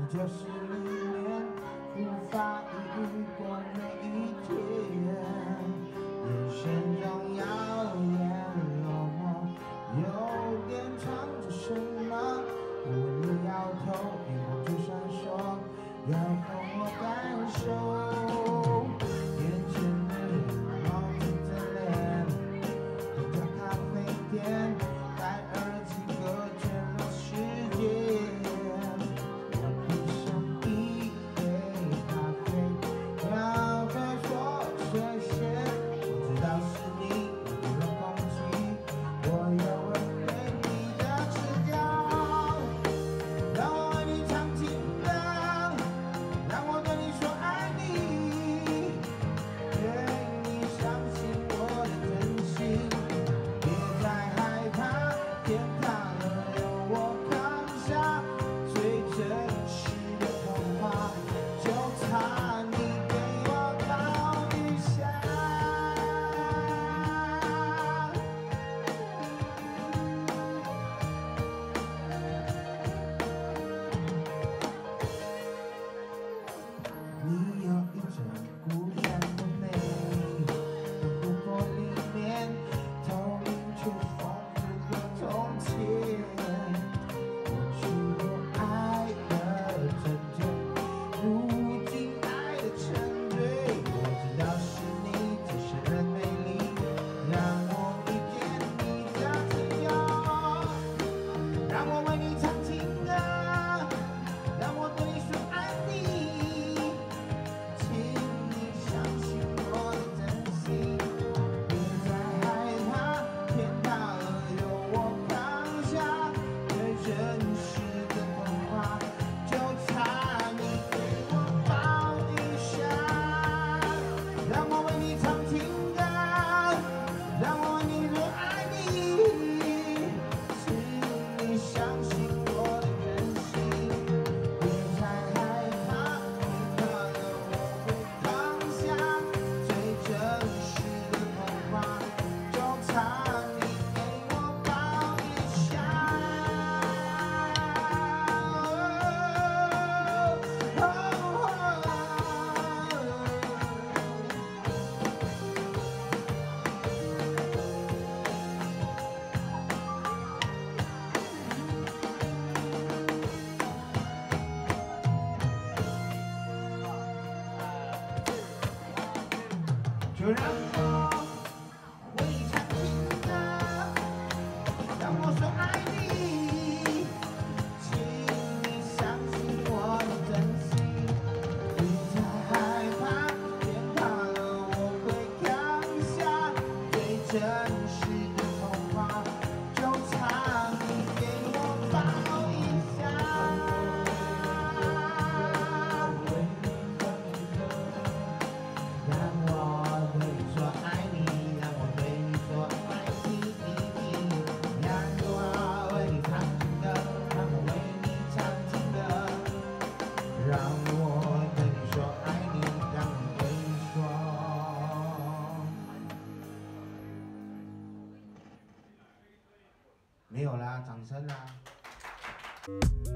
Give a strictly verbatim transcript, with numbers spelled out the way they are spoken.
就是里面无法一遇过每一天，眼神中耀眼落寞，有点藏着什么？我问你摇头，荧光就闪烁，要懂我感受。眼前的人冒着的脸，一家咖啡店，戴耳机隔绝了世界。 你有一种孤单的美，灯光里面透明却丰富的从前。过去我爱的真真，如今爱的沉醉。我知道是你最深的美丽，让我遇见你的自由，让我为你唱情歌，让我对你说爱你。 就让我为你唱情歌，让我说爱你，请你相信我的真心，别再害怕，别怕了，我会扛下最真实的童话，就差你给我抱一下。 让我对你说爱你，让我对你说。没有啦，掌声啦！